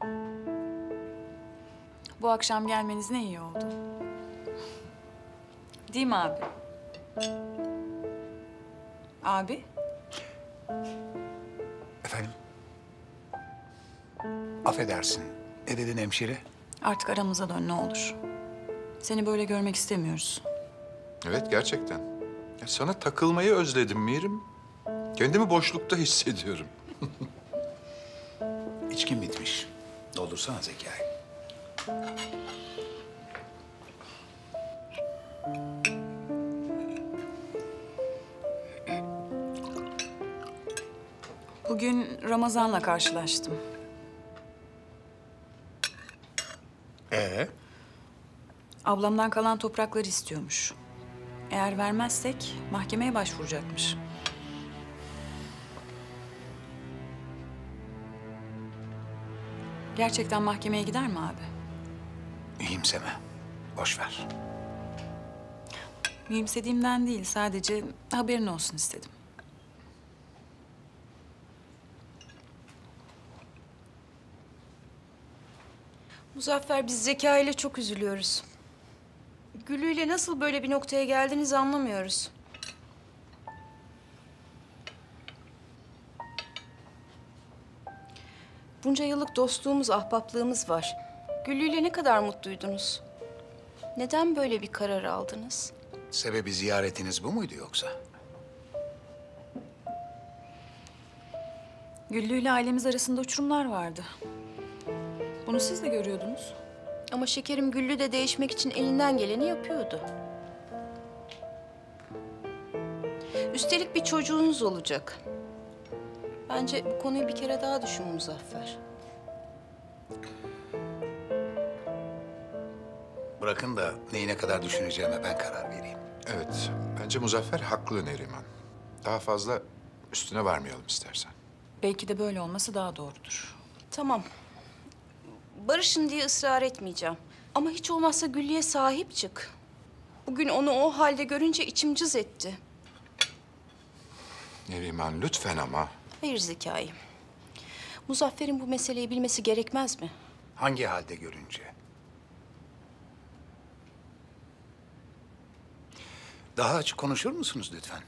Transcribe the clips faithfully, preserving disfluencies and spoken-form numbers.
Bu akşam gelmeniz ne iyi oldu. Değil mi abi? Abi? Efendim? Affedersin. Ne dedin hemşire? Artık aramıza dön ne olur. Seni böyle görmek istemiyoruz. Evet, gerçekten. Ya sana takılmayı özledim Mirim. Kendimi boşlukta hissediyorum. İçkin bitmiş. Doldursana Zekai. Bugün Ramazan'la karşılaştım. Ee? Ablamdan kalan toprakları istiyormuş. Eğer vermezsek mahkemeye başvuracakmış. Gerçekten mahkemeye gider mi abi? İyimseme. Boş ver. Mühimsediğimden değil, sadece haberin olsun istedim. Muzaffer, biz Zeka ile çok üzülüyoruz. Güllü ile nasıl böyle bir noktaya geldiniz anlamıyoruz. Bunca yıllık dostluğumuz, ahbaplığımız var. Güllü ile ne kadar mutluydunuz? Neden böyle bir karar aldınız? Sebebi ziyaretiniz bu muydu yoksa? Güllü ile ailemiz arasında uçurumlar vardı. Bunu siz de görüyordunuz. Ama şekerim, Güllü de değişmek için elinden geleni yapıyordu. Üstelik bir çocuğunuz olacak. Bence bu konuyu bir kere daha düşün Muzaffer. Bırakın da neyi ne kadar düşüneceğime ben karar vereyim. Evet, bence Muzaffer haklı Neriman. Daha fazla üstüne varmayalım istersen. Belki de böyle olması daha doğrudur. Tamam. Barışın diye ısrar etmeyeceğim. Ama hiç olmazsa Güllü'ye sahip çık. Bugün onu o halde görünce içim cız etti. Neriman lütfen ama. Hayır Zekai. Muzaffer'in bu meseleyi bilmesi gerekmez mi? Hangi halde görünce? Daha açık konuşur musunuz lütfen?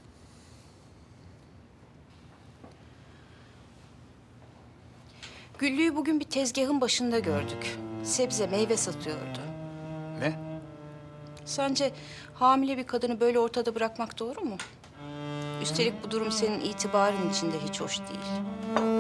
Güllü'yü bugün bir tezgahın başında gördük. Sebze, meyve satıyordu. Ne? Sence hamile bir kadını böyle ortada bırakmak doğru mu? Üstelik bu durum senin itibarın için de hiç hoş değil.